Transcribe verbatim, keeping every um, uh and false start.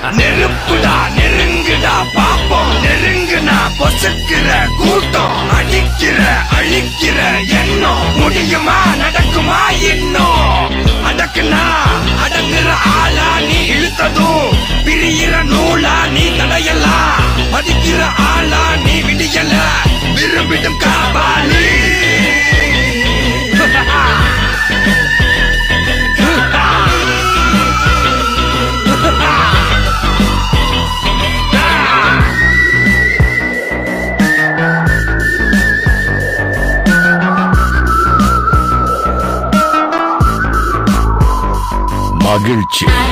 நெருப்புடா நெருங்குடா பாப்போம் நெருங்குனா பொசுக்கிற கூட்டம் அடிக்கிற அழிக்கிற எண்ணம் முடியுமா நடக்குமா இன்னும் அடக்குனா அடங்குற ஆளா நீ இழுத்ததும் பிரியிற நூலா நீ தடையலாம் மதிக்கிற ஆளா நீ விடியல விரும்பிடும் காபாலி மகிழ்ச்சி.